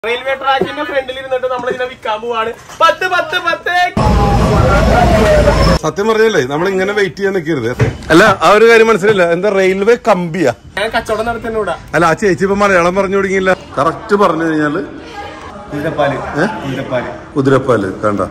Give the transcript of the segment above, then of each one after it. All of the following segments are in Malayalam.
റെയിൽവേ ട്രാക്കിന്റെ ഫ്രണ്ടിൽ ഇരുന്നിട്ട് നമ്മൾ ഇതിനെ വിൽക്കാൻ പോവാണ്. 10 10 10. സത്യം പറഞ്ഞല്ലേ നമ്മൾ ഇങ്ങനെ വെയിറ്റ് ചെയ്യാൻ നിൽക്കരുത്. അല്ല ആ ഒരു കാര്യം മനസ്സിലില്ല. എന്താ റെയിൽവേ കമ്പിയാ? ഞാൻ കച്ചവടം നടത്തുന്നൂടാ. അല്ല ആ ചേച്ചി ഇപ്പൊ മലയാളം പറഞ്ഞു തുടങ്ങിയില്ല. കറക്റ്റ് പറഞ്ഞു കഴിഞ്ഞാല് കുതിരപ്പാല് കണ്ട.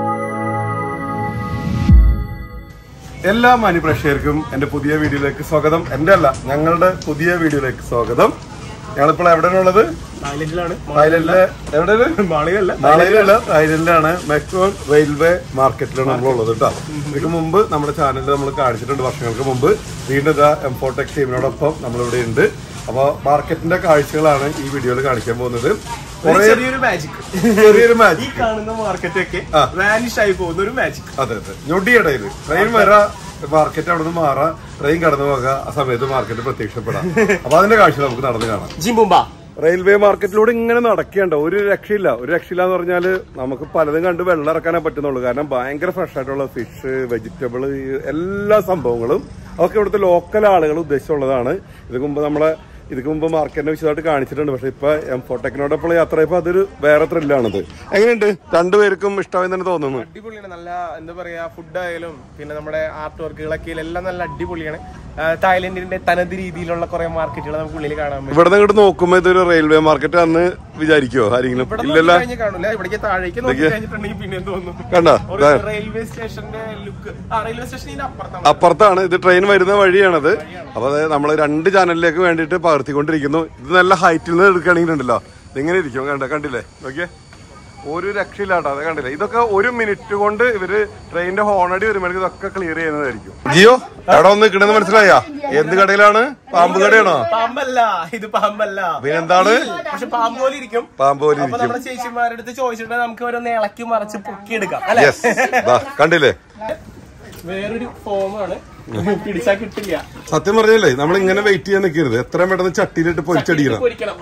എല്ലാ മാന്യപ്രേക്ഷകർക്കും എന്റെ പുതിയ വീഡിയോയിലേക്ക് സ്വാഗതം. എന്റെ അല്ല ഞങ്ങളുടെ പുതിയ വീഡിയോയിലേക്ക് സ്വാഗതം. ഞങ്ങളിപ്പോൾ എവിടെയാണുള്ളത്? തായ്ലൻഡിലാണ്. എവിടെയാണ്? മാളയിലല്ല, തായ്ലൻഡിലാണ്. മെക്സോൺ റെയിൽവേ മാർക്കറ്റിലാണ് നമ്മളുള്ളത് കേട്ടോ. ഇതിന് മുമ്പ് നമ്മുടെ ചാനലിൽ നമ്മൾ കാണിച്ചിട്ടുണ്ട് വർഷങ്ങൾക്ക് മുമ്പ്. വീണ്ടും എംഫോടെക് ടീമിനോടൊപ്പം നമ്മളിവിടെ ഉണ്ട്. അപ്പൊ മാർക്കറ്റിന്റെ കാഴ്ചകളാണ് ഈ വീഡിയോയിൽ കാണിക്കാൻ പോകുന്നത്. ചെറിയൊരു മാജിക്. ഈ കാണുന്ന മാർക്കറ്റൊക്കെ വാനിഷ് ആയി പോകുന്ന ഒരു മാജിക്. അതെ അതെ, ഞൊടിയിടയിൽ ട്രെയിൻ വരാ, മാർക്കറ്റ് അവിടെ നിന്ന് മാറാ, ട്രെയിൻ കടന്നു പോകാം, ആ സമയത്ത് മാർക്കറ്റ് പ്രത്യക്ഷപ്പെടാം. അപ്പൊ അതിന്റെ കാഴ്ച നമുക്ക് നടന്ന് കാണാം. ജിംബുംബ റെയിൽവേ മാർക്കറ്റിലൂടെ ഇങ്ങനെ നടക്കേണ്ട ഒരു രക്ഷയില്ല. എന്ന് പറഞ്ഞാല് നമുക്ക് പലതും കണ്ട് വെള്ളം ഇറക്കാനേ പറ്റുന്നുള്ളൂ. കാരണം ഭയങ്കര ഫ്രഷ് ആയിട്ടുള്ള ഫിഷ്, വെജിറ്റബിള്, എല്ലാ സംഭവങ്ങളും അതൊക്കെ ഇവിടുത്തെ ലോക്കൽ ആളുകൾ ഉദ്ദേശിച്ചുള്ളതാണ്. ഇതിക്ക് മുമ്പ് മാർക്കറ്റിനെ വിശദമായിട്ട് കാണിച്ചിട്ടുണ്ട്. പക്ഷെ ഇപ്പൊ എംഫോടെക്കിനോടൊപ്പം യാത്ര ചെയ്യപ്പോ അതൊരു വേറെ ത്രില്ലാണത്. എങ്ങനെയുണ്ട്? രണ്ടുപേർക്കും ഇഷ്ടമായി തന്നെ തോന്നുന്നു. അടിപൊളിയാണ്. നല്ല എന്താ പറയാ, ഫുഡ് ആയാലും പിന്നെ നമ്മുടെ ആർട്ട് വർക്കുകളൊക്കെ എല്ലാം നല്ല അടിപൊളിയാണ്. തായ്ലൻഡിന്റെ തനത് രീതിയിലുള്ള കുറെ മാർക്കറ്റുകൾ നമുക്ക് ഉള്ളിൽ കാണാൻ പറ്റും. ഇവിടെ നിന്ന് നോക്കുമ്പോ ഇതൊരു റെയിൽവേ മാർക്കറ്റ് ആന്ന് വിചാരിക്കുവോ ആരെങ്കിലും? ഇല്ലല്ലോ, കാണില്ല. ഇവിടേക്ക് താഴേക്ക് നോക്കി കഴിഞ്ഞിട്ടുണ്ടെങ്കിൽ പിന്നെ തോന്നുന്നു കണ്ടോ റെയിൽവേ സ്റ്റേഷന്റെ ലുക്ക്. റെയിൽവേ സ്റ്റേഷനിന്റെ അപ്പുറത്താണ്. ഇത് ട്രെയിൻ വരുന്ന വഴിയാണത്. അപ്പൊ നമ്മൾ രണ്ട് ചാനലിലേക്ക് വേണ്ടിയിട്ട് പകർത്തിക്കൊണ്ടിരിക്കുന്നു. ഇത് നല്ല ഹൈറ്റിൽ നിന്ന് എടുക്കുകയാണെങ്കിൽ ഉണ്ടല്ലോ ഇതിങ്ങനെ ഇരിക്കും. കണ്ടില്ലേ? നോക്കിയേ, ഒരു രക്ഷയില്ലാട്ടോ. അത് കണ്ടില്ലേ? ഇതൊക്കെ ഒരു മിനിറ്റ് കൊണ്ട് ഇവര് ട്രെയിനിന്റെ ഹോണടി വരുമ്പോഴേക്കും ഇതൊക്കെ ക്ലിയർ ചെയ്യുന്നതായിരിക്കും. ജിയോ എവിടെ വന്ന് നിൽക്കണെന്ന് മനസ്സിലായാ? എന്ത് കടയിലാണ്? പാമ്പ് കടയാണോ? പാമ്പല്ല, ഇത് പാമ്പല്ല. പിന്നെന്താണ്? പക്ഷെ പാമ്പ് പോലെ ഇരിക്കും. നമ്മുടെ ചേച്ചിമാരുടെ അടുത്ത് ചോദിച്ചിട്ട് നമുക്ക് ഓരോന്ന് ഇളക്കി മറിച്ച് പൊക്കിയെടുക്കാം അല്ലെ? കണ്ടില്ലേ? വേറൊരു ഫോമാണ്, പിടിച്ചാ കിട്ടില്ല. സത്യം പറഞ്ഞല്ലേ നമ്മൾ ഇങ്ങനെ വെയിറ്റ് ചെയ്യാൻ നിൽക്കരുത്. എത്രയും പെട്ടെന്ന് ചട്ടിയിലിട്ട് പൊരിച്ചടിക്കണം.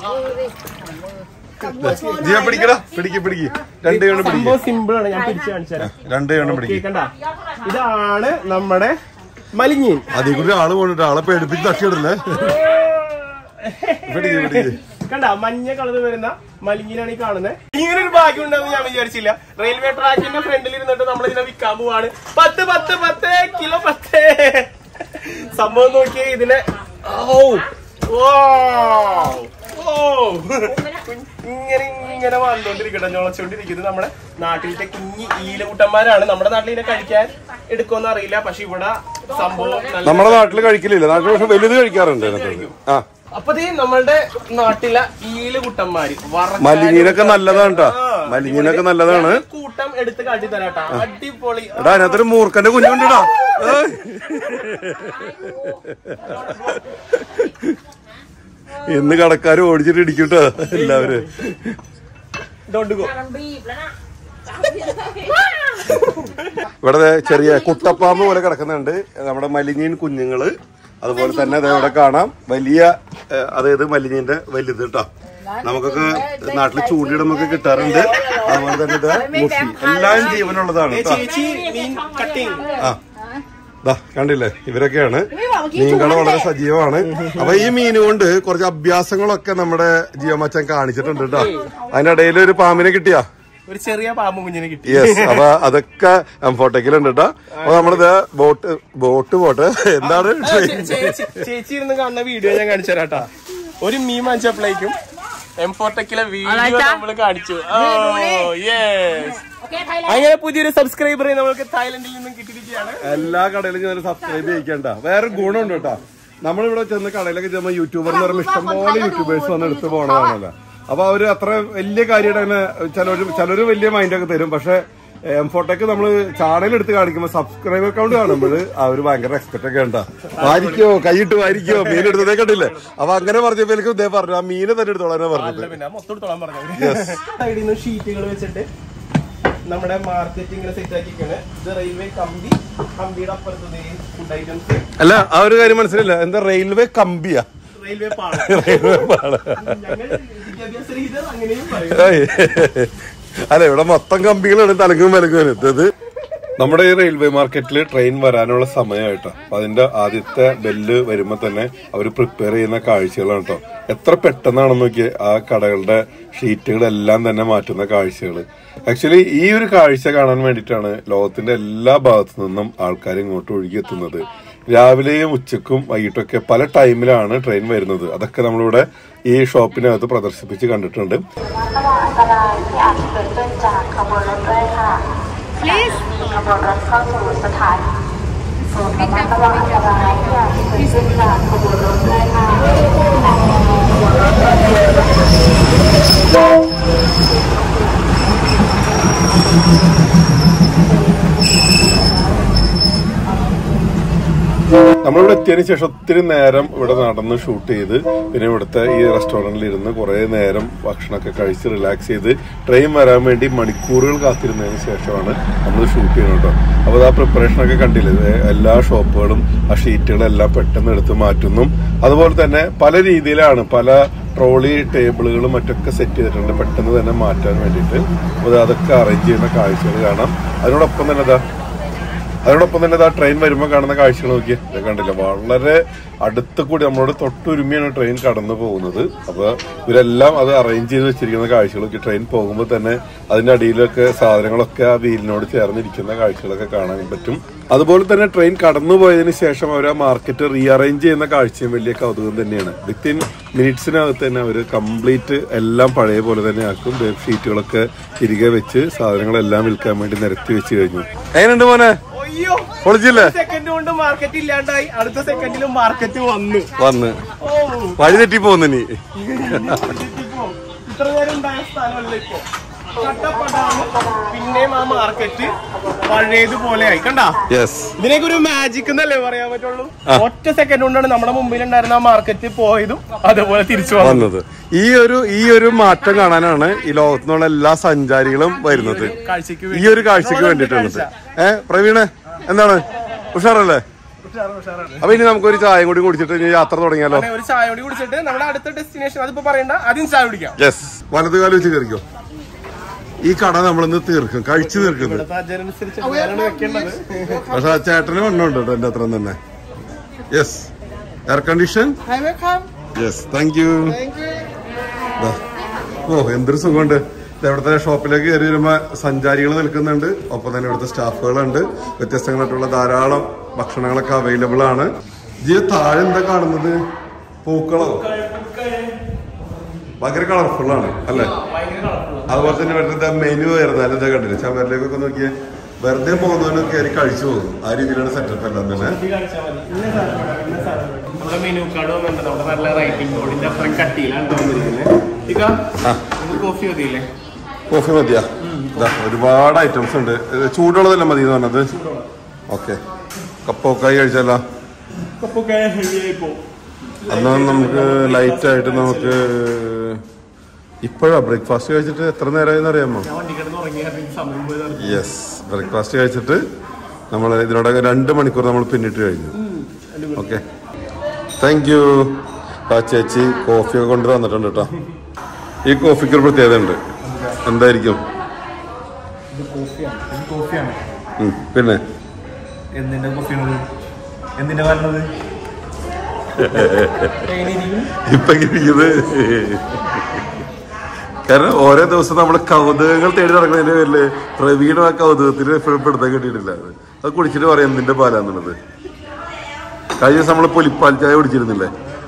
ജിയ പിടിക്കടാ, പിടിക്ക്. രണ്ട് കണ്ണ് പിടിക്കും. സിമ്പിൾ ആണ്, ഞാൻ പിടിച്ചു കാണിച്ചു തരാം. രണ്ട് കണ്ണ് പിടിക്കണ്ട. ഇതാണ് നമ്മുടെ മലിഞ്ഞീൻ. അതിൽ കൂടി ആള് പോണിട്ട് ആളെ പേടിപ്പിച്ച് തട്ടിയിടല്ലേ. കണ്ട, മഞ്ഞ കളർ വരുന്ന മലിഞ്ഞീനാണ് ഈ കാണുന്നത്. ഇങ്ങനെ ഒരു ഭാഗ്യം ഉണ്ടാവും ഞാൻ വിചാരിച്ചില്ല. റെയിൽവേ ട്രാക്കിന്റെ ഫ്രണ്ടിൽ ഇരുന്നിട്ട് നമ്മൾ ഇതിനെ വിൽക്കാൻ പോവാണ്. 10 10 10 കിലോ 10. സംഭവം നോക്കിയേ ഇതിനെ. ഇങ്ങനെ വന്നോണ്ടിരിക്കട്ടെ, ഞൊളച്ചോണ്ടിരിക്കുന്നത് നമ്മുടെ നാട്ടിലത്തെ കുഞ്ഞി ഈലകൂട്ടന്മാരാണ്. നമ്മുടെ നാട്ടിൽ ഇതിനെ കഴിക്കാൻ എടുക്കുമെന്ന് അറിയില്ല. പക്ഷെ ഇവിടെ സംഭവം നമ്മുടെ നാട്ടിൽ കഴിക്കലില്ല. നാട്ടിൽ പക്ഷെ വലുത് കഴിക്കാറുണ്ട്. അപ്പൊ നമ്മളുടെ നാട്ടിലെ ഈലകുട്ടന്മാര് മലിഞ്ഞീനൊക്കെ നല്ലതാണ് കേട്ടോ. മലിഞ്ഞീനൊക്കെ നല്ലതാണ്. കൂട്ടം എടുത്ത് കാട്ടി തരാട്ടാ. അടിപൊളി. എടാ അതിനകത്തൊരു മൂർഖന്റെ കുഞ്ഞുണ്ടാ. ഇന്ന് കടക്കാര് ഓടിച്ചിട്ട് ഇടിക്കൂട്ടോ എല്ലാവരും. ഇവിടെ ചെറിയ കുട്ടപ്പാമ്പ് പോലെ കിടക്കുന്നുണ്ട് നമ്മുടെ മലിഞ്ഞീൻ കുഞ്ഞുങ്ങള്. അതുപോലെ തന്നെ ഇവിടെ കാണാം വലിയ, അതായത് മലിഞ്ഞീന്റെ വലുത് കേട്ടോ. നമുക്കൊക്കെ നാട്ടില് ചൂണ്ടിയിടുമ്പൊക്കെ കിട്ടാറുണ്ട്. അതുപോലെ തന്നെ ഇത് മുഷി, എല്ലാം ജീവനുള്ളതാണ് കേട്ടോ. കണ്ടില്ലേ? ഇവരൊക്കെയാണ്. മീൻകള് വളരെ സജീവമാണ്. അപ്പൊ ഈ മീൻ കൊണ്ട് കുറച്ച് അഭ്യാസങ്ങളൊക്കെ നമ്മുടെ ജിയോ മച്ചാൻ കാണിച്ചിട്ടുണ്ട് കേട്ടോ. അതിന്റെ ഇടയിൽ ഒരു പാമ്പിനെ കിട്ടിയാ, ഒരു ചെറിയ പാമ്പ് കുഞ്ഞിനെ കിട്ടി. യെസ്. അപ്പൊ അതൊക്കെ എംഫോടെക്കിലുണ്ട് കേട്ടോ. അപ്പൊ നമ്മളിത് ബോട്ട് എന്താണ് ചേച്ചി ഇരുന്ന് കാണുന്ന വീഡിയോ ഞാൻ കാണിച്ചു തരാട്ടാ. ഒരു മീൻ വാങ്ങിച്ചപ്പോഴേക്കും എംഫോടെക്കിലെ വീഡിയോ നമ്മള് കാണിച്ചു. അങ്ങനെ പുതിയൊരു സബ്സ്ക്രൈബറെ നമുക്ക് തായ്ലൻഡിൽ നിന്നും കിട്ടിയിരിക്കുകയാണ്. എല്ലാ കടയിലും ഞാൻ സബ്സ്ക്രൈബ് ചെയ്യിക്കണ്ട. വേറെ ഗുണമുണ്ട് കേട്ടോ. നമ്മളിവിടെ ചെന്ന് കടയിലൊക്കെ ചെന്ന് യൂട്യൂബർ എന്ന് പറയുമ്പോൾ ഇഷ്ടംപോലെ യൂട്യൂബേഴ്സ് വന്ന് എടുത്ത് പോകണതാണല്ലോ. അപ്പൊ അവര് അത്ര വലിയ കാര്യമായിട്ട് തന്നെ ചിലര് വലിയ മൈൻഡൊക്കെ തരും. പക്ഷെ എംഫോടെക്ക് നമ്മള് ചാനൽ എടുത്ത് കാണിക്കുമ്പോ സബ്സ്ക്രൈബർ അക്കൗണ്ട് കാണുമ്പോൾ അവര് ഭയങ്കര എക്സ്പെക്ട് ഒക്കെ ഉണ്ടാ. വാരിക്കോ, കൈയിട്ട് വാരിക്കോ, മീൻ എടുത്തതേ കണ്ടില്ലേ? അപ്പൊ അങ്ങനെ പറഞ്ഞപ്പോ എനിക്ക് ഇതേ പറഞ്ഞു, ആ മീനെ തന്നെ എടുത്തോളാൻ പറഞ്ഞത്. ഷീറ്റുകൾ വെച്ചിട്ട് നമ്മുടെ മാർക്കറ്റിംഗ് സെറ്റ് ആക്കിയാണ്. ഇത് റെയിൽവേ കമ്പിയുടെ അപ്പുറത്ത് ഫുഡ് ഐറ്റംസ്. അല്ല ആ ഒരു കാര്യം മനസ്സിലില്ല. എന്താ റെയിൽവേ കമ്പിയാ? റെയിൽവേ പാള. അല്ല ഇവിടെ മൊത്തം കമ്പികളാണ് തലങ്ങും വിലങ്ങും. ഇത് നമ്മുടെ ഈ റെയിൽവേ മാർക്കറ്റിൽ ട്രെയിൻ വരാനുള്ള സമയമായിട്ടോ. അപ്പൊ അതിന്റെ ആദ്യത്തെ ബെല്ല് വരുമ്പോ തന്നെ അവർ പ്രിപ്പയർ ചെയ്യുന്ന കാഴ്ചകളാണ് കേട്ടോ. എത്ര പെട്ടെന്നാണെന്ന് നോക്കിയേ ആ കടകളുടെ ഷീറ്റുകളെല്ലാം തന്നെ മാറ്റുന്ന കാഴ്ചകൾ. ആക്ച്വലി ഈ ഒരു കാഴ്ച കാണാൻ വേണ്ടിയിട്ടാണ് ലോകത്തിന്റെ എല്ലാ ഭാഗത്തു നിന്നും ആൾക്കാർ ഇങ്ങോട്ട് ഒഴുകിയെത്തുന്നത്. രാവിലെയും ഉച്ചക്കും വൈകിട്ടൊക്കെ പല ടൈമിലാണ് ട്രെയിൻ വരുന്നത്. അതൊക്കെ നമ്മളിവിടെ ഈ ഷോപ്പിനകത്ത് പ്രദർശിപ്പിച്ച് കണ്ടിട്ടുണ്ട്. നമ്മളിവിടെ എത്തിയതിനു ശേഷം ഒത്തിരി നേരം ഇവിടെ നടന്ന് ഷൂട്ട് ചെയ്ത് പിന്നെ ഇവിടുത്തെ ഈ റെസ്റ്റോറന്റിൽ ഇരുന്ന് കുറെ നേരം ഭക്ഷണമൊക്കെ കഴിച്ച് റിലാക്സ് ചെയ്ത് ട്രെയിൻ വരാൻ വേണ്ടി മണിക്കൂറുകൾ കാത്തിരുന്നതിന് ശേഷമാണ് നമ്മൾ ഷൂട്ട് ചെയ്യുന്നത് കേട്ടോ. അപ്പോൾ ആ പ്രിപ്പറേഷനൊക്കെ കണ്ടില്ലേ, എല്ലാ ഷോപ്പുകളും ആ ഷീറ്റുകളെല്ലാം പെട്ടെന്ന് എടുത്ത് മാറ്റുന്നു. അതുപോലെ തന്നെ പല രീതിയിലാണ് പല ട്രോളി ടേബിളുകളും മറ്റൊക്കെ സെറ്റ് ചെയ്തിട്ടുണ്ട് പെട്ടെന്ന് തന്നെ മാറ്റാൻ വേണ്ടിയിട്ട്. അപ്പോൾ അതൊക്കെ അറേഞ്ച് ചെയ്യുന്ന കാഴ്ചകൾ കാണാം. അതിനോടൊപ്പം തന്നെ ട്രെയിൻ വരുമ്പോൾ കാണുന്ന കാഴ്ചകൾ നോക്കി കണ്ടില്ല, വളരെ അടുത്ത് കൂടി നമ്മളോട് തൊട്ടുരുമിയാണ് ട്രെയിൻ കടന്നു പോകുന്നത്. അപ്പൊ ഇവരെല്ലാം അത് അറേഞ്ച് ചെയ്ത് വെച്ചിരിക്കുന്ന കാഴ്ചകളൊക്കെ ട്രെയിൻ പോകുമ്പോൾ തന്നെ അതിന്റെ അടിയിലൊക്കെ സാധനങ്ങളൊക്കെ ആ വീലിനോട് ചേർന്നിരിക്കുന്ന കാഴ്ചകളൊക്കെ കാണാൻ പറ്റും. അതുപോലെ തന്നെ ട്രെയിൻ കടന്നു പോയതിനു ശേഷം അവർ ആ മാർക്കറ്റ് റീഅറേഞ്ച് ചെയ്യുന്ന കാഴ്ചയും വലിയ കൗതുകം തന്നെയാണ്. വിത്തിൻ മിനിറ്റ്സിനകത്ത് തന്നെ അവർ കംപ്ലീറ്റ് എല്ലാം പഴയ പോലെ തന്നെ ആക്കും. ബെഡ് ഷീറ്റുകളൊക്കെ തിരികെ വെച്ച് സാധനങ്ങളെല്ലാം വിൽക്കാൻ വേണ്ടി നിരത്തി വെച്ച് കഴിഞ്ഞു. എങ്ങനെയുണ്ട് മോനെ? സെക്കൻഡ് കൊണ്ട് മാർക്കറ്റ് ഇല്ലാണ്ടായി, അടുത്ത സെക്കൻഡിലും മാർക്കറ്റ് വന്ന് വഴി തെറ്റി പോകുന്നു. നീ ഇത്ര നേരം ഉണ്ടായ സ്ഥലമല്ല ഇപ്പൊ പിന്നെയും ആ മാർക്കറ്റ് പഴയതുപോലെ ആയി. കണ്ടാ, ഇതിനൊക്കെ ഒരു മാജിക് എന്നല്ലേ പറയാൻ പറ്റുള്ളൂ. ഒറ്റ സെക്കൻഡ് കൊണ്ടാണ് നമ്മുടെ മുമ്പിൽ ഉണ്ടായിരുന്ന ആ മാർക്കറ്റ് പോയതും അതുപോലെ തിരിച്ചു വന്നത്. ഈ ഒരു മാറ്റം കാണാനാണ് ഈ ലോകത്തുനിന്നുള്ള എല്ലാ സഞ്ചാരികളും വരുന്നത്. ഈ ഒരു കാഴ്ചക്ക് വേണ്ടിയിട്ടുള്ളത്. പ്രവീണ് എന്താണ്, ഉഷാറല്ലേ? അപ്പൊ ഇനി നമുക്കൊരു ചായ കൂടി കുടിച്ചിട്ട് ഇനി യാത്ര തുടങ്ങിയാലോ? ഒരു ചായ കൂടി കുടിച്ചിട്ട് നമ്മുടെ അടുത്ത ഡെസ്റ്റിനേഷൻ അതിപ്പോ പറയണ്ട, ആദ്യം ചായ കുടിക്കാം. യെസ്, വലതുകാലം വെച്ച് കയറിക്കോ. ഈ കട നമ്മളിന്ന് തീർക്കും, കഴിച്ചു തീർക്കുന്നത്. പക്ഷെ ആ ചേട്ടന് വണ്ണുണ്ട് കേട്ടോ എന്റെ അത്ര തന്നെ. Yes, air condition. Yes, thank you. ഓ, എന്തൊരു സുഖമുണ്ട്. ഇവിടുത്തെ ഷോപ്പിലേക്ക് കയറി വരുമ്പോ സഞ്ചാരികൾ നിൽക്കുന്നുണ്ട്, ഒപ്പം തന്നെ ഇവിടുത്തെ സ്റ്റാഫുകളുണ്ട്. വ്യത്യസ്തങ്ങളായിട്ടുള്ള ധാരാളം ഭക്ഷണങ്ങളൊക്കെ അവൈലബിൾ ആണ്. താഴെ എന്താ കാണുന്നത്? പൂക്കളോ? ഭയങ്കര കളർഫുൾ ആണ് അല്ലെ? അതുപോലെ തന്നെ ഇവിടുത്തെ മെനു വരുന്നാലും എന്താ കണ്ടില്ല, ചവരിലേക്കൊക്കെ നോക്കിയേ, വെറുതെ പോകുന്നവനും കയറി കഴിച്ചു പോകും. ആ രീതിയിലാണ് സെറ്റപ്പ് എല്ലാം തന്നെ. മെനു കാർഡ് വന്നിട്ടുണ്ട്, നമ്മുടെ നല്ല റൈറ്റിംഗ് ബോർഡിന്റെ അത്രയും കട്ടിയിലാണ് കോഫി മതിയില്ലേ? കോഫി മതിയാ? ഒരുപാട് ഐറ്റംസ് ഉണ്ട്. ചൂടുള്ളതല്ല മതി എന്ന് പറഞ്ഞത്. ഓക്കെ, കപ്പൊക്കായി കഴിച്ചാലോ? എന്നാൽ നമുക്ക് ലൈറ്റ് ആയിട്ട് നമുക്ക് ഇപ്പോഴാ ബ്രേക്ക്ഫാസ്റ്റ് കഴിച്ചിട്ട് എത്ര നേരമായെന്ന് അറിയാമോ? യെസ്, ബ്രേക്ക്ഫാസ്റ്റ് കഴിച്ചിട്ട് നമ്മൾ ഇതിനോടൊക്കെ 2 മണിക്കൂർ നമ്മൾ പിന്നിട്ട് കഴിഞ്ഞു. Okay, thank you. ആ ചേച്ചി കോഫിയൊക്കെ കൊണ്ട് തന്നിട്ടുണ്ട് കേട്ടോ. ഈ കോഫിക്ക് ഒരു പ്രത്യേകത ഉണ്ട്. എന്തായിരിക്കും? പിന്നെ ഇപ്പൊ ഇരിക്കുന്നത് കാരണം ഓരോ ദിവസം നമ്മള് കൗതുകങ്ങൾ തേടി നടക്കുന്നതിന്റെ പേരില് പ്രവീണ ആ കൗതുകത്തിന് എപ്പോഴും പെടുത്താൻ കിട്ടിയിട്ടില്ല. അത് കുടിച്ചിട്ട് പറയാം എന്തിന്റെ പാലാന്നുള്ളത്. കഴിഞ്ഞ ദിവസം നമ്മള് പൊലിപ്പാൽ ചായ കുടിച്ചിരുന്നില്ലേ?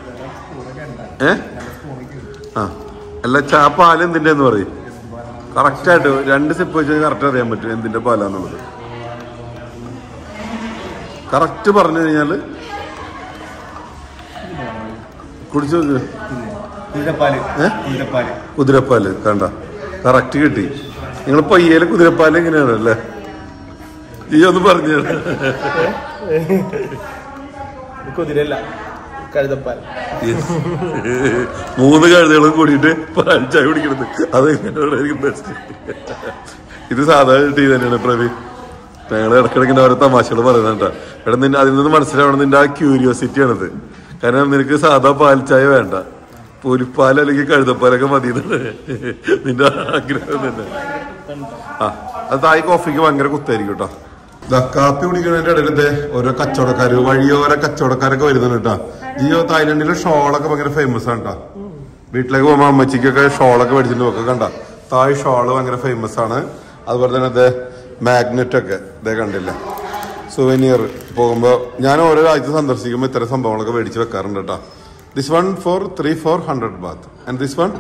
അല്ല, പാല് എന്തിന്റെ എന്ന് പറയും. കറക്റ്റായിട്ട് 2 സിപ്പ് വെച്ച് കറക്റ്റ് അറിയാൻ പറ്റും എന്തിന്റെ പാലാന്നുള്ളത്. കറക്റ്റ് പറഞ്ഞു കഴിഞ്ഞാല് കുടിച്ചു നോക്ക്. കുതിരപ്പാല് കണ്ട, കറക്റ്റ് കിട്ടി. നിങ്ങൾ പയ്യയിലെ കുതിരപ്പാല് എങ്ങനെയാണ് അല്ലേ? ഈ ഒന്ന് പറഞ്ഞു. കുതിരല്ല, കഴുതപ്പാൽ. 3 കഴുതകളും കൂടിയിട്ട് പാൽ ചായ കുടിക്കണത് അത് ബെസ്റ്റ്. ഇത് സാധാരണ ടീ തന്നെയാണ് പ്രവീൺ. ഞങ്ങൾ ഇടയ്ക്കിടയ്ക്ക് ഓരോ തമാശകൾ പറയുന്നുണ്ടാ. ഇവിടെ നിന്റെ അതിൽ നിന്ന് മനസ്സിലാവണം നിന്റെ ആ ക്യൂരിയോസിറ്റി ആണത്. കാരണം നിനക്ക് സാധാ പാൽ ചായ വേണ്ട, പൊലിപ്പാൽ അല്ലെങ്കിൽ കഴുതപ്പാലൊക്കെ മതി നിന്റെ ആഗ്രഹം തന്നെ. അത് തായ് കോഫിക്ക് ഭയങ്കര കുത്തായിരിക്കും കേട്ടോ. കാപ്പി കുടിക്കുന്നതിന്റെ ഇടയിൽ ഓരോ കച്ചവടക്കാര് വഴിയോര കച്ചവടക്കാരൊക്കെ വരുന്നുണ്ട് കേട്ടോ. ജിയോ തായ്ലൻഡിലെ ഷോളൊക്കെ ഭയങ്കര ഫേമസ് ആണ് കേട്ടോ. വീട്ടിലേക്ക് പോകുമ്പോ അമ്മച്ചിക്കൊക്കെ ഷോളൊക്കെ മേടിച്ചിട്ട് നോക്കുക. കണ്ട തായ് ഷോള് ഭയങ്കര ഫേമസ് ആണ്. അതുപോലെ തന്നെ മാഗ്നറ്റ് ഒക്കെ കണ്ടില്ല, സുവനിയർ. പോകുമ്പോ ഞാൻ ഓരോ രാജ്യത്ത് സന്ദർശിക്കുമ്പോൾ ഇത്തരം സംഭവങ്ങളൊക്കെ മേടിച്ച് വെക്കാറുണ്ട് കേട്ടോ. This one for 300-400 baht and this one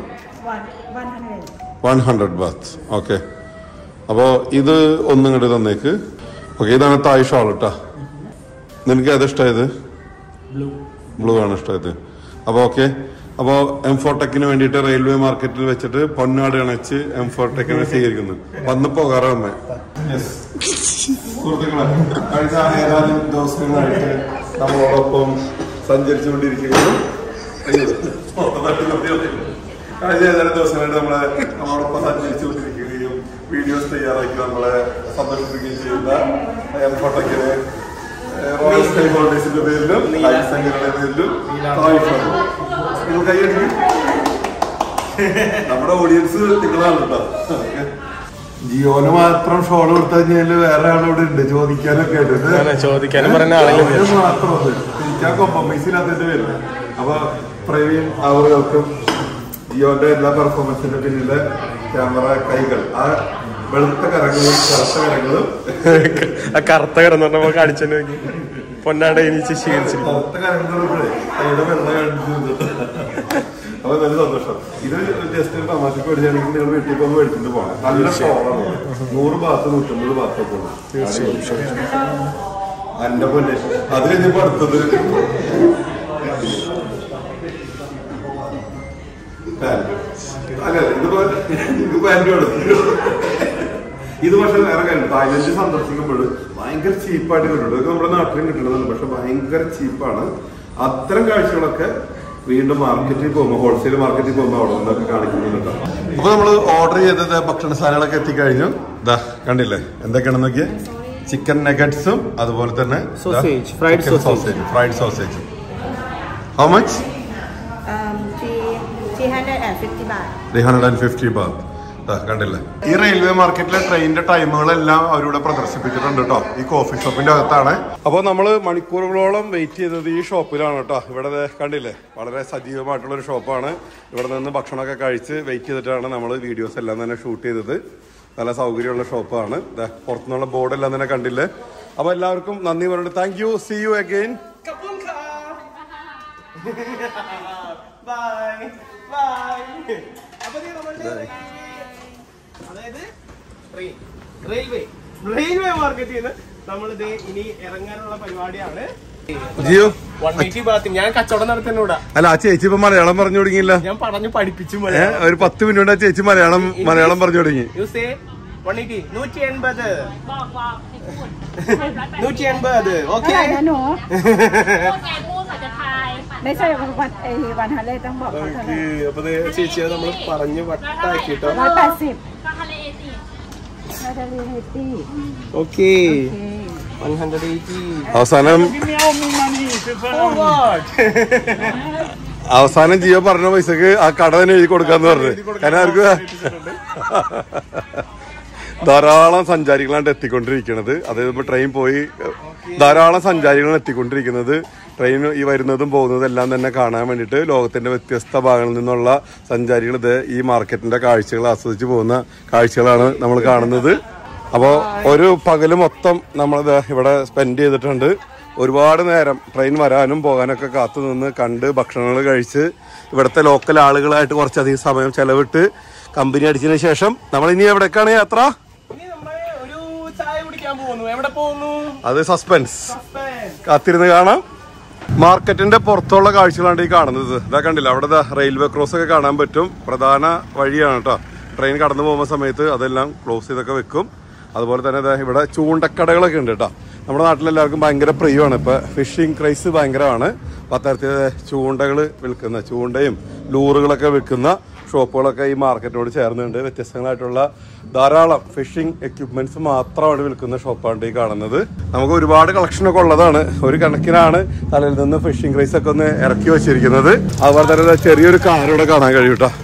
100 baht. Okay, അപ്പോ ഇത് ഒന്നും ഇങ്ങോട്ട് തന്നേക്ക്. ഓക്കെ, ഇതാണ് തായ് ഷോൾ കേട്ടോ. നിനക്ക് ഏതാ ഇഷ്ടമായത്? ബ്ലൂ ആണ് ഇഷ്ടമായത്. അപ്പൊ ഓക്കെ, അപ്പോ M4Tech വേണ്ടിയിട്ട് റെയിൽവേ മാർക്കറ്റിൽ വെച്ചിട്ട് പൊന്നാട് അണച്ച് M4Tech സ്വീകരിക്കുന്നു. വന്ന് പോകാറാണ്. സുഹൃത്തുക്കളെ, കഴിഞ്ഞ ഏതാനും ദിവസങ്ങളായിട്ട് നമ്മളോടൊപ്പം സഞ്ചരിച്ചുകൊണ്ടിരിക്കുകയും നമ്മളോടൊപ്പം സഞ്ചരിച്ചുകൊണ്ടിരിക്കുകയും വീഡിയോസ് തയ്യാറാക്കി നമ്മളെ സന്ദർശിക്കുകയും ചെയ്യുന്ന M4Tech റോയൽ സ്കൈ ഹോൾഡേഴ്സിന്റെ പേരിലും സംഘടനയുടെ പേരിലും കൈയടിക്കും. നമ്മുടെ ഓഡിയൻസ് നിങ്ങളാണ് കേട്ടോ. ജിയോന് മാത്രം ഷോൾ കൊടുത്തു കഴിഞ്ഞാല് വേറെ ആളിവിടെ ഉണ്ട് ചോദിക്കാനൊക്കെ ഉണ്ട്. മാത്രം തിരിച്ചാ കോംപ്രമൈസ് ഇല്ലാത്തതിന്റെ പേരില്. അപ്പൊ പ്രവീൺ അവറുകൾക്കും ജിയോന്റെ എല്ലാ പെർഫോമൻസിന്റെ പിന്നിലെ ക്യാമറ കൈകൾ, ആ വെളുത്ത കരങ്ങളും കറുത്ത കരം നമുക്ക് അടിച്ചു നോക്കി പൊന്നാടെ എനിക്ക് ക്ഷീണിച്ചിരിക്കും. കറുത്ത കരങ്ങളെ കൈയുടെ വെള്ള കാണിച്ചു. അപ്പൊ നല്ല സന്തോഷം. ഇത് ജസ്റ്റ് ഒരു തമാശക്ക് മേടിച്ചാണെങ്കിൽ നിങ്ങൾ വീട്ടിൽ പോകുമ്പോൾ മേടിച്ചിട്ട് പോകണം. നല്ല ഷോളാണ്. 100 ബാത്ത് 150 ബാത്തൊക്കെ ഉള്ളു. എന്റെ പൊന്നെ, അത് കഴിഞ്ഞപ്പോ അടുത്തത് അല്ലെ, ഇത് പാൻറ്റോട്. ഇത് പക്ഷെ വേറെ കാര്യം, തായ്ലൻഡ് സന്ദർശിക്കുമ്പോൾ ഭയങ്കര ചീപ്പായിട്ട് കിട്ടുന്നുണ്ട്. ഇതൊക്കെ നമ്മുടെ നാട്ടിലും കിട്ടുന്നതാണ്, പക്ഷെ ഭയങ്കര ചീപ്പാണ്. അത്തരം കാഴ്ചകളൊക്കെ വീണ്ടും മാർക്കറ്റിൽ പോകുമ്പോൾ, ഹോൾസെയിൽ മാർക്കറ്റിൽ പോകുമ്പോൾ അവിടെ നിന്നൊക്കെ കാണിക്കുന്നുണ്ട്. അപ്പൊ നമ്മള് ഓർഡർ ചെയ്തത് ഭക്ഷണ സാധനങ്ങളൊക്കെ എത്തിക്കഴിഞ്ഞു. ഇതാ കണ്ടില്ലേ എന്തൊക്കെയാണെന്ന് നോക്കിയേ. ചിക്കൻ നെഗറ്റ്സും അതുപോലെ തന്നെ fried sausage. How much? 350 baht. കണ്ടില്ലേ, ഈ റെയിൽവേ മാർക്കറ്റിലെ ട്രെയിനിന്റെ ടൈമുകളെല്ലാം അവരിവിടെ പ്രദർശിപ്പിച്ചിട്ടുണ്ട് കേട്ടോ. ഈ കോഫി ഷോപ്പിന്റെ അകത്താണ്. അപ്പൊ നമ്മള് മണിക്കൂറുകളോളം വെയിറ്റ് ചെയ്തത് ഈ ഷോപ്പിലാണ് കേട്ടോ. ഇവിടെ കണ്ടില്ലേ, വളരെ സജീവമായിട്ടുള്ള ഒരു ഷോപ്പാണ്. ഇവിടെ നിന്ന് ഭക്ഷണമൊക്കെ കഴിച്ച് വെയിറ്റ് ചെയ്തിട്ടാണ് നമ്മൾ വീഡിയോസ് എല്ലാം തന്നെ ഷൂട്ട് ചെയ്തത്. നല്ല സൗകര്യമുള്ള ഷോപ്പാണ്. പുറത്തുനിന്നുള്ള ബോർഡെല്ലാം തന്നെ കണ്ടില്ലേ. അപ്പൊ എല്ലാവർക്കും നന്ദി പറഞ്ഞിട്ട് thank you. See you again. അതായത് റെയിൽവേ മാർക്കറ്റിൽ നിന്ന് നമ്മളിത് ഇനി ഇറങ്ങാനുള്ള പരിപാടിയാണ്. ജിയോ 180 ബാത്ത്. ഞാൻ കച്ചവടം നടത്തുന്നൂടാ. അല്ല, ആ ചേച്ചി ഇപ്പൊ മലയാളം പറഞ്ഞു തുടങ്ങിയില്ല. ഞാൻ പറഞ്ഞു പഠിപ്പിച്ചു. ഒരു 10 മിനിറ്റ് കൊണ്ട് ആ ചേച്ചി മലയാളം പറഞ്ഞു തുടങ്ങി. 180 180 ഓക്കെ. അപ്പൊ ചേച്ചി നമ്മൾ പറഞ്ഞു വട്ടാക്കിട്ടോ. ഓക്കെ, 180. അവസാനം ജിയോ പറഞ്ഞ പൈസക്ക് ആ കട തന്നെ എഴുതി കൊടുക്കാന്ന് പറഞ്ഞു. കാരണം അവർക്ക് ധാരാളം സഞ്ചാരികളാണ് എത്തിക്കൊണ്ടിരിക്കുന്നത്. അതായത് ട്രെയിൻ പോയി ധാരാളം സഞ്ചാരികളാണ് എത്തിക്കൊണ്ടിരിക്കുന്നത്. ട്രെയിൻ ഈ വരുന്നതും പോകുന്നതും എല്ലാം തന്നെ കാണാൻ വേണ്ടിയിട്ട് ലോകത്തിന്റെ വ്യത്യസ്ത ഭാഗങ്ങളിൽ നിന്നുള്ള സഞ്ചാരികൾ ഈ മാർക്കറ്റിന്റെ കാഴ്ചകൾ ആസ്വദിച്ച് പോകുന്ന കാഴ്ചകളാണ് നമ്മൾ കാണുന്നത്. അപ്പോൾ ഒരു പകല് മൊത്തം നമ്മളിത് ഇവിടെ സ്പെൻഡ് ചെയ്തിട്ടുണ്ട്. ഒരുപാട് നേരം ട്രെയിൻ വരാനും പോകാനൊക്കെ കാത്തു നിന്ന് കണ്ട് ഭക്ഷണങ്ങൾ കഴിച്ച് ഇവിടുത്തെ ലോക്കൽ ആളുകളായിട്ട് കുറച്ചധികം സമയം ചെലവിട്ട് കമ്പനി അടിച്ചതിന് ശേഷം നമ്മൾ ഇനി എവിടേക്കാണ് യാത്ര? അത് സസ്പെൻസ്, കാത്തിരുന്ന് കാണാം. മാർക്കറ്റിന്റെ പുറത്തുള്ള കാഴ്ചകളാണ് ഈ കാണുന്നത്. ഇതാ കണ്ടില്ല, അവിടെ റെയിൽവേ ക്രോസ് ഒക്കെ കാണാൻ പറ്റും. പ്രധാന വഴിയാണ് കേട്ടോ. ട്രെയിൻ കടന്നു പോകുന്ന സമയത്ത് അതെല്ലാം ക്ലോസ് ചെയ്തൊക്കെ വെക്കും. അതുപോലെ തന്നെ ഇവിടെ ചൂണ്ടക്കടകളൊക്കെ ഉണ്ട് കേട്ടോ. നമ്മുടെ നാട്ടിലെല്ലാവർക്കും ഭയങ്കര പ്രിയമാണ്. ഇപ്പൊ ഫിഷിംഗ് ക്രൈസ് ഭയങ്കരമാണ്. അത്തരത്തിൽ ചൂണ്ടകൾ വിൽക്കുന്ന, ചൂണ്ടയും ലൂറുകളൊക്കെ വിൽക്കുന്ന ഷോപ്പുകളൊക്കെ ഈ മാർക്കറ്റിനോട് ചേർന്നുണ്ട്. വ്യത്യസ്തങ്ങളായിട്ടുള്ള ധാരാളം ഫിഷിംഗ് എക്യുപ്മെന്റ്സ് മാത്രമാണ് വിൽക്കുന്ന ഷോപ്പാണ് ഈ കാണുന്നത്. നമുക്ക് ഒരുപാട് കളക്ഷനൊക്കെ ഉള്ളതാണ്. ഒരു കണക്കിനാണ് തലയിൽ നിന്ന് ഫിഷിംഗ് ക്രൈസ് ഒക്കെ ഒന്ന് ഇറക്കി വെച്ചിരിക്കുന്നത്. അതുപോലെ തന്നെ ചെറിയൊരു കാറിവിടെ കാണാൻ കഴിയും കേട്ടോ.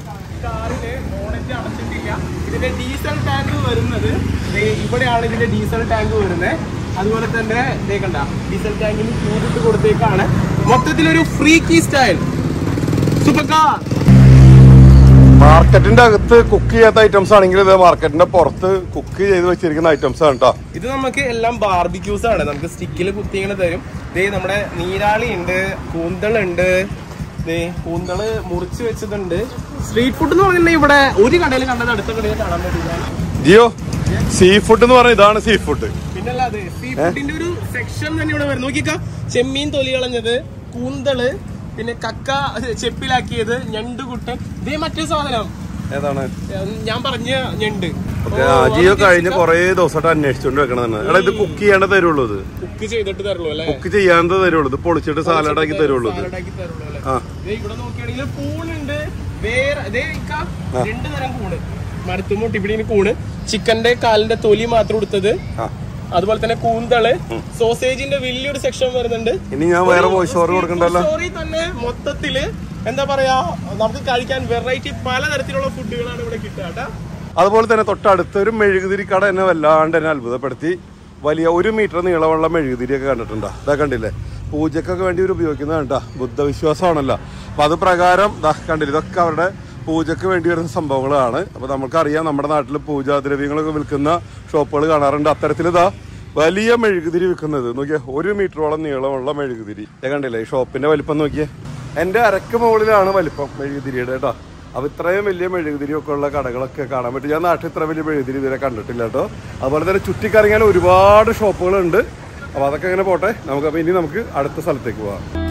ഇതിന്റെ ഡീസൽ ടാങ്ക് വരുന്നത് ഇവിടെയാണ്. ഇതിന്റെ ഡീസൽ ടാങ്ക് വരുന്നത് അതുപോലെ തന്നെ കണ്ട ഡീസൽ ടാങ്കിന് ചൂടിട്ട് കൊടുത്തേക്കാണ്. മൊത്തത്തിലൊരു ഫ്രീക്കി സ്റ്റൈൽ സൂപ്പർ കാർ. മാർക്കറ്റിന്റെ അകത്ത് കുക്ക് ചെയ്യാത്ത ഐറ്റംസ് ആണെങ്കിൽ ഇത് മാർക്കറ്റിന്റെ പുറത്ത് കുക്ക് ചെയ്ത് വെച്ചിരിക്കുന്ന ഐറ്റംസ് ആണ് കേട്ടോ. ഇത് നമുക്ക് എല്ലാം ബാർബിക്യൂസ് ആണ്. നമുക്ക് സ്റ്റിക്കിൽ കുത്തി ഇങ്ങനെ തരും. നമ്മുടെ നീരാളി ഉണ്ട്, കൂന്തളുണ്ട്, കൂന്തള് മുറിച്ച് വെച്ചതുണ്ട്. സ്ട്രീറ്റ് ഫുഡ് എന്ന് പറഞ്ഞിട്ടുണ്ടെങ്കിൽ ഇവിടെ ഒരു കടയിൽ കണ്ടത് അടുത്ത കടയിൽ കാണാൻ പറ്റില്ല. ജിയോ സീ ഫുഡ് എന്ന് പറഞ്ഞാൽ ഇതാണ് സീ ഫുഡ്. പിന്നല്ലാതെ സീ ഫുഡിന്റെ ഒരു സെക്ഷൻ തന്നെ ഇവിടെ വരും. നോക്കിക്ക, ചെമ്മീൻ തൊലി കളഞ്ഞത്, കൂന്തള്, പിന്നെ കക്ക ചെപ്പിലാക്കിയത്, ഞണ്ടുകുട്ടൻ. ഇതേ മറ്റൊരു സാധനം ഏതാണ് ഞാൻ പറഞ്ഞ ഞണ്ട്. ജിയോ കഴിഞ്ഞ കൊറേ ദിവസമായിട്ട് അന്വേഷിച്ചോണ്ട് വെക്കണതാണ്. എടാ ഇത് കുക്ക് ചെയ്യാണ്ട് തരുള്ളൂ. ഇത് കുക്ക് ചെയ്തിട്ട് തരുള്ളൂ അല്ലെ? കുക്ക് ചെയ്യാണ്ട് തരുള്ളൂ. ഇത് പൊളിച്ചിട്ട് സാലഡ് ആക്കി തരുള്ളൂ. ഇവിടെ നോക്കിയാണെങ്കിൽ കൂണുണ്ട്. വേറെ 2 തരം കൂണ്, മരത്തുമൂട്ടി ഇവിടെ കൂണ്. ചിക്കന്റെ കാലിന്റെ തൊലി മാത്രം എടുത്തത്. അതുപോലെ തന്നെ കൂന്തള്, സോസേജിന്റെ വലിയൊരു സെക്ഷൻ വരുന്നുണ്ട്. ഇനി ഞാൻ വേറെ വോയിസ് ഓവർ കൊടുക്കണ്ടല്ലോ. തന്നെ മൊത്തത്തില് എന്താ പറയാ, നമുക്ക് കഴിക്കാൻ വെറൈറ്റി പലതരത്തിലുള്ള ഫുഡുകളാണ് ഇവിടെ കിട്ടുക. അതുപോലെ തന്നെ തൊട്ടടുത്തൊരു മെഴുകുതിരി കട എന്നെ വല്ലാണ്ട് എന്നെ അത്ഭുതപ്പെടുത്തി. വലിയ 1 മീറ്റർ നീളമുള്ള മെഴുകുതിരിയൊക്കെ കണ്ടിട്ടുണ്ടോ? ഇതാ കണ്ടില്ലേ, പൂജക്കൊക്കെ വേണ്ടി ഒരു ഉപയോഗിക്കുന്നതാണ് കേട്ടോ. ബുദ്ധവിശ്വാസമാണല്ലോ. അപ്പൊ അത് പ്രകാരം കണ്ടില്ല, ഇതൊക്കെ അവരുടെ പൂജക്ക് വേണ്ടി വരുന്ന സംഭവങ്ങളാണ്. അപ്പൊ നമുക്കറിയാം നമ്മുടെ നാട്ടിൽ പൂജാദ്രവ്യങ്ങളൊക്കെ വിൽക്കുന്ന ഷോപ്പുകൾ കാണാറുണ്ട്. അത്തരത്തിലിതാ വലിയ മെഴുകുതിരി വിൽക്കുന്നത് നോക്കിയാ, 1 മീറ്ററോളം നീളമുള്ള മെഴുകുതിരി. കണ്ടില്ലേ, ഈ ഷോപ്പിന്റെ വലിപ്പം നോക്കിയേ. എന്റെ അരക്ക് മുകളിലാണ് വലിപ്പം മെഴുകുതിരിയുടെ കേട്ടോ. അപ്പൊ ഇത്രയും വലിയ മെഴുകുതിരി ഒക്കെ ഉള്ള കടകളൊക്കെ കാണാൻ പറ്റും. ഞാൻ നാട്ടിൽ ഇത്ര വലിയ മെഴുകുതിരി ഇതുവരെ കണ്ടിട്ടില്ല കേട്ടോ. അതുപോലെ തന്നെ ചുറ്റിക്കറങ്ങിയാൽ ഒരുപാട് ഷോപ്പുകളുണ്ട്. അപ്പൊ അതൊക്കെ അങ്ങനെ പോട്ടെ. ഇനി നമുക്ക് അടുത്ത സ്ഥലത്തേക്ക് പോവാം.